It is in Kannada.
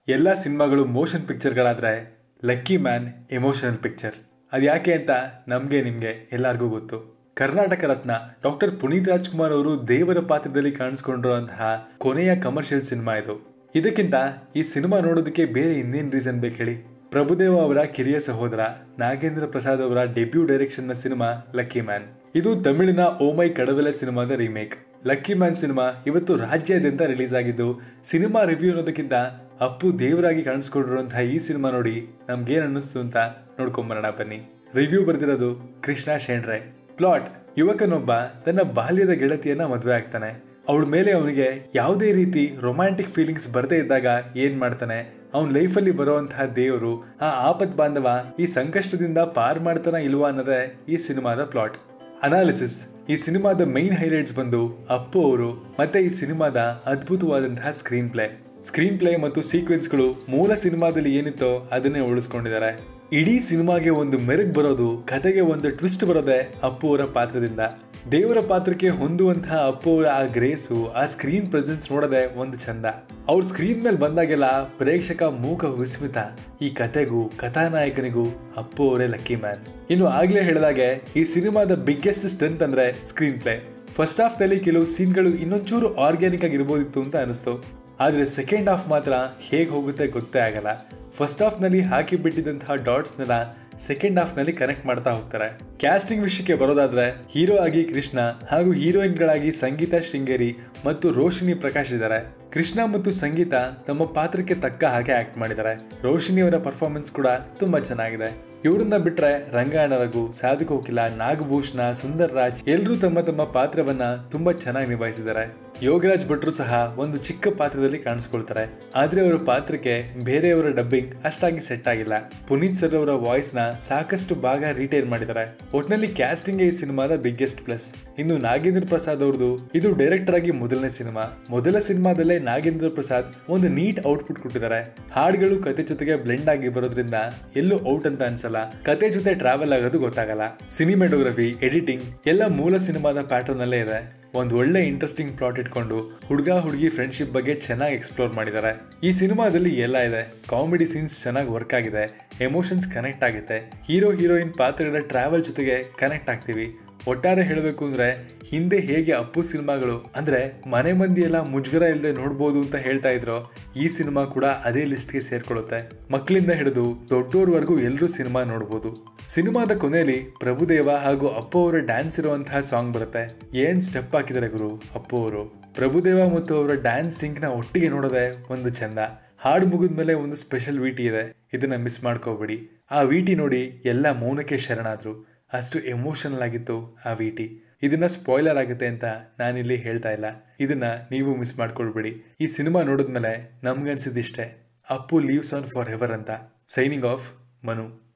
ಎಲ್ಲ ಸಿನಿಮಾಗಳು ಮೋಷನ್ ಪಿಕ್ಚರ್ಗಳಾದರೆ ಲಕ್ಕಿ ಮ್ಯಾನ್ ಎಮೋಷನಲ್ ಪಿಕ್ಚರ್. ಅದು ಯಾಕೆ ಅಂತ ನಮಗೆ ನಿಮಗೆ ಎಲ್ಲರಿಗೂ ಗೊತ್ತು. ಕರ್ನಾಟಕ ರತ್ನ ಡಾಕ್ಟರ್ ಪುನೀತ್ ರಾಜ್ಕುಮಾರ್ ಅವರು ದೇವರ ಪಾತ್ರದಲ್ಲಿ ಕಾಣಿಸ್ಕೊಂಡಿರುವಂತಹ ಕೊನೆಯ ಕಮರ್ಷಿಯಲ್ ಸಿನಿಮಾ ಇದು. ಇದಕ್ಕಿಂತ ಈ ಸಿನಿಮಾ ನೋಡೋದಕ್ಕೆ ಬೇರೆ ಇನ್ನೇನು ರೀಸನ್ ಬೇಕು ಹೇಳಿ. ಪ್ರಭುದೇವ ಅವರ ಕಿರಿಯ ಸಹೋದರ ನಾಗೇಂದ್ರ ಪ್ರಸಾದ್ ಅವರ ಡೆಬ್ಯೂ ಡೈರೆಕ್ಷನ್ನ ಸಿನಿಮಾ ಲಕ್ಕಿ ಮ್ಯಾನ್. ಇದು ತಮಿಳಿನ ಓಮೈ ಕಡವೆಲೆ ಸಿನಿಮಾದ ರೀಮೇಕ್. ಲಕ್ಕಿ ಮ್ಯಾನ್ ಸಿನಿಮಾ ಇವತ್ತು ರಾಜ್ಯಾದ್ಯಂತ ರಿಲೀಸ್ ಆಗಿದ್ದು, ಸಿನಿಮಾ ರಿವ್ಯೂ ಅನ್ನೋದಕ್ಕಿಂತ ಅಪ್ಪು ದೇವರಾಗಿ ಕಾಣಿಸ್ಕೊಂಡಿರುವಂತಹ ಈ ಸಿನಿಮಾ ನೋಡಿ ನಮ್ಗೇನು ಅನ್ನಿಸ್ತು ಅಂತ ನೋಡ್ಕೊಂಬರೋಣ ಬನ್ನಿ. ರಿವ್ಯೂ ಬರೆದಿರೋದು ಕೃಷ್ಣ ಶೇಂಡ್ರೆ. ಪ್ಲಾಟ್: ಯುವಕನೊಬ್ಬ ತನ್ನ ಬಾಲ್ಯದ ಗೆಳತಿಯನ್ನ ಮದುವೆ ಆಗ್ತಾನೆ. ಅವಳ ಮೇಲೆ ಅವನಿಗೆ ಯಾವುದೇ ರೀತಿ ರೊಮ್ಯಾಂಟಿಕ್ ಫೀಲಿಂಗ್ಸ್ ಬರದೇ ಇದ್ದಾಗ ಏನ್ ಮಾಡ್ತಾನೆ, ಅವನ ಲೈಫಲ್ಲಿ ಬರುವಂತಹ ದೇವರು, ಆ ಆಪತ್ ಬಾಂಧವ ಈ ಸಂಕಷ್ಟದಿಂದ ಪಾರ್ ಮಾಡ್ತಾನ ಇಲ್ವಾ ಅನ್ನೋದೇ ಈ ಸಿನಿಮಾದ ಪ್ಲಾಟ್. ಅನಾಲಿಸಿಸ್: ಈ ಸಿನಿಮಾದ ಮೈನ್ ಹೈಲೈಟ್ಸ್ ಬಂದು ಅಪ್ಪು ಅವರು ಮತ್ತೆ ಈ ಸಿನಿಮಾದ ಅದ್ಭುತವಾದಂತಹ ಸ್ಕ್ರೀನ್ ಪ್ಲೇ ಮತ್ತು ಸೀಕ್ವೆನ್ಸ್ಗಳು ಮೂಲ ಸಿನಿಮಾದಲ್ಲಿ ಏನಿತ್ತೋ ಅದನ್ನೇ ಉಳಿಸ್ಕೊಂಡಿದ್ದಾರೆ. ಇಡೀ ಸಿನಿಮಾಗೆ ಒಂದು ಮೆರುಗು ಬರೋದು, ಕತೆಗೆ ಒಂದು ಟ್ವಿಸ್ಟ್ ಬರೋದೆ ಅಪ್ಪು ಅವರ ಪಾತ್ರದಿಂದ. ದೇವರ ಪಾತ್ರಕ್ಕೆ ಹೊಂದುವಂತಹ ಅಪ್ಪು ಅವರ ಆ ಗ್ರೇಸು, ಆ ಸ್ಕ್ರೀನ್ ಪ್ರೆಸೆನ್ಸ್ ನೋಡೋದೆ ಒಂದು ಚಂದ. ಅವ್ರ ಸ್ಕ್ರೀನ್ ಮೇಲೆ ಬಂದಾಗೆಲ್ಲ ಪ್ರೇಕ್ಷಕ ಮೂಕ ವಿಸ್ಮಿತ. ಈ ಕತೆಗೂ ಕಥಾನಾಯಕನಿಗೂ ಅಪ್ಪು ಅವರೇ ಲಕ್ಕಿ ಮ್ಯಾನ್. ಇನ್ನು ಆಗ್ಲೇ ಹೇಳಿದಾಗೆ ಈ ಸಿನಿಮಾದ ಬಿಗ್ಗೆಸ್ಟ್ ಸ್ಟ್ರೆಂತ್ ಅಂದ್ರೆ ಸ್ಕ್ರೀನ್ ಪ್ಲೇ. ಫಸ್ಟ್ ಹಾಫ್ ನಲ್ಲಿ ಕೆಲವು ಸೀನ್ಗಳು ಇನ್ನೊಂಚೂರು ಆರ್ಗ್ಯಾನಿಕ್ ಆಗಿರ್ಬೋದಿತ್ತು ಅಂತ ಅನಿಸ್ತು. ಆದ್ರೆ ಸೆಕೆಂಡ್ ಹಾಫ್ ಮಾತ್ರ ಹೇಗೆ ಹೋಗುತ್ತೆ ಗೊತ್ತೇ ಆಗಲ್ಲ. ಫಸ್ಟ್ ಹಾಫ್ ನಲ್ಲಿ ಹಾಕಿ ಬಿಟ್ಟಿದ್ದಂತಹ ಡಾಟ್ಸ್ನೆಲ್ಲ ಸೆಕೆಂಡ್ ಹಾಫ್ ನಲ್ಲಿ ಕನೆಕ್ಟ್ ಮಾಡ್ತಾ ಹೋಗ್ತಾರೆ. ಕ್ಯಾಸ್ಟಿಂಗ್ ವಿಷಯಕ್ಕೆ ಬರೋದಾದ್ರೆ ಹೀರೋ ಆಗಿ ಕೃಷ್ಣ ಹಾಗೂ ಹೀರೋಯಿನ್ಗಳಾಗಿ ಸಂಗೀತಾ ಶೃಂಗೇರಿ ಮತ್ತು ರೋಶಿನಿ ಪ್ರಕಾಶ್ ಇದ್ದಾರೆ. ಕೃಷ್ಣ ಮತ್ತು ಸಂಗೀತ ತಮ್ಮ ಪಾತ್ರಕ್ಕೆ ತಕ್ಕ ಹಾಗೆ ಆಕ್ಟ್ ಮಾಡಿದ್ದಾರೆ. ರೋಶಿನಿ ಅವರ ಪರ್ಫಾರ್ಮೆನ್ಸ್ ಕೂಡ ತುಂಬಾ ಚೆನ್ನಾಗಿದೆ. ಇವರನ್ನ ಬಿಟ್ರೆ ರಂಗಾಯಣ ರಘು, ಸಾಧು ಕೋಕಿಲ, ನಾಗಭೂಷಣ, ಸುಂದರ್ ರಾಜ್ ಎಲ್ಲರೂ ತಮ್ಮ ತಮ್ಮ ಪಾತ್ರವನ್ನ ತುಂಬಾ ಚೆನ್ನಾಗಿ ನಿಭಾಯಿಸಿದ್ದಾರೆ. ಯೋಗರಾಜ್ ಭಟ್ರು ಸಹ ಒಂದು ಚಿಕ್ಕ ಪಾತ್ರದಲ್ಲಿ ಕಾಣಿಸ್ಕೊಳ್ತಾರೆ. ಆದ್ರೆ ಅವರ ಪಾತ್ರಕ್ಕೆ ಬೇರೆಯವರ ಡಬ್ಬಿಂಗ್ ಅಷ್ಟಾಗಿ ಸೆಟ್ ಆಗಿಲ್ಲ. ಪುನೀತ್ ಸರ್ ಅವರ ವಾಯ್ಸ್ ನ ಸಾಕಷ್ಟು ಭಾಗ ರಿಟೈನ್ ಮಾಡಿದ್ದಾರೆ. ಒಟ್ನಲ್ಲಿ ಕ್ಯಾಸ್ಟಿಂಗ್ ಈ ಸಿನಿಮಾದ ಬಿಗ್ಗೆಸ್ಟ್ ಪ್ಲಸ್. ಇನ್ನು ನಾಗೇಂದ್ರ ಪ್ರಸಾದ್ ಅವ್ರದ್ದು ಇದು ಡೈರೆಕ್ಟರ್ ಆಗಿ ಮೊದಲ ಸಿನಿಮಾದಲ್ಲೇ ನಾಗೇಂದ್ರ ಪ್ರಸಾದ್ ಒಂದು ನೀಟ್ ಔಟ್ಪುಟ್ ಕೊಟ್ಟಿದ್ದಾರೆ. ಹಾಡುಗಳು ಕತೆ ಜೊತೆಗೆ ಬ್ಲೆಂಡ್ ಆಗಿ ಬರೋದ್ರಿಂದ ಎಲ್ಲೂ ಔಟ್ ಅಂತ ಅನ್ಸಲ್ಲ. ಕತೆ ಜೊತೆ ಟ್ರಾವೆಲ್ ಆಗೋದು ಗೊತ್ತಾಗಲ್ಲ. ಸಿನಿಮಾಟೋಗ್ರಫಿ, ಎಡಿಟಿಂಗ್ ಎಲ್ಲ ಮೂಲ ಸಿನಿಮಾದ ಪ್ಯಾಟರ್ನ್ ಅಲ್ಲೇ ಇದೆ. ಒಂದು ಒಳ್ಳೆ ಇಂಟ್ರೆಸ್ಟಿಂಗ್ ಪ್ಲಾಟ್ ಇಟ್ಕೊಂಡು ಹುಡುಗ ಹುಡುಗಿ ಫ್ರೆಂಡ್ಶಿಪ್ ಬಗ್ಗೆ ಚೆನ್ನಾಗಿ ಎಕ್ಸ್ಪ್ಲೋರ್ ಮಾಡಿದ್ದಾರೆ. ಈ ಸಿನಿಮಾದಲ್ಲಿ ಎಲ್ಲ ಇದೆ. ಕಾಮಿಡಿ ಸೀನ್ಸ್ ಚೆನ್ನಾಗಿ ವರ್ಕ್ ಆಗಿದೆ, ಎಮೋಷನ್ಸ್ ಕನೆಕ್ಟ್ ಆಗುತ್ತೆ, ಹೀರೋ ಹೀರೋಯಿನ್ ಪಾತ್ರಗಳ ಟ್ರಾವೆಲ್ ಜೊತೆಗೆ ಕನೆಕ್ಟ್ ಆಗ್ತೀವಿ. ಒಟ್ಟಾರೆ ಹೇಳಬೇಕು ಅಂದ್ರೆ ಹಿಂದೆ ಹೇಗೆ ಅಪ್ಪು ಸಿನಿಮಾಗಳು ಅಂದ್ರೆ ಮನೆ ಮಂದಿ ಎಲ್ಲ ಮುಜುಗರ ಇಲ್ಲದೆ ನೋಡ್ಬೋದು ಅಂತ ಹೇಳ್ತಾ ಇದ್ರು, ಈ ಸಿನಿಮಾ ಕೂಡ ಅದೇ ಲಿಸ್ಟ್ಗೆ ಸೇರ್ಕೊಳ್ಳುತ್ತೆ. ಮಕ್ಕಳಿಂದ ಹಿಡಿದು ದೊಡ್ಡೋರ್ವರೆಗೂ ಎಲ್ಲರೂ ಸಿನಿಮಾ ನೋಡ್ಬೋದು. ಸಿನಿಮಾದ ಕೊನೆಯಲ್ಲಿ ಪ್ರಭುದೇವ ಹಾಗೂ ಅಪ್ಪು ಅವರ ಡ್ಯಾನ್ಸ್ ಇರುವಂತಹ ಸಾಂಗ್ ಬರುತ್ತೆ. ಏನ್ ಸ್ಟೆಪ್ ಹಾಕಿದ್ದಾರೆ ಗುರು ಅಪ್ಪು ಅವರು. ಪ್ರಭುದೇವ ಮತ್ತು ಅವರ ಡ್ಯಾನ್ಸ್ ಸಿಂಕ್ ನ ಒಟ್ಟಿಗೆ ನೋಡೋದೆ ಒಂದು ಚಂದ. ಹಾಡು ಮುಗಿದ್ಮೇಲೆ ಒಂದು ಸ್ಪೆಷಲ್ ವಿಟಿ ಇದೆ, ಇದನ್ನ ಮಿಸ್ ಮಾಡ್ಕೋಬೇಡಿ. ಆ ವಿಟಿ ನೋಡಿ ಎಲ್ಲ ಮೌನಕ್ಕೆ ಶರಣಾದ್ರು. ಅಷ್ಟು ಎಮೋಷನಲ್ ಆಗಿತ್ತು ಆ ವಿಟಿ. ಇದನ್ನ ಸ್ಪಾಯ್ಲರ್ ಆಗುತ್ತೆ ಅಂತ ನಾನಿಲ್ಲಿ ಹೇಳ್ತಾ ಇಲ್ಲ, ಇದನ್ನ ನೀವು ಮಿಸ್ ಮಾಡ್ಕೊಳ್ಬೇಡಿ. ಈ ಸಿನಿಮಾ ನೋಡಿದ್ಮೇಲೆ ನಮ್ಗನ್ಸಿದಿಷ್ಟೇ, Appu lives on forever ಅಂತ. Signing off, Manu.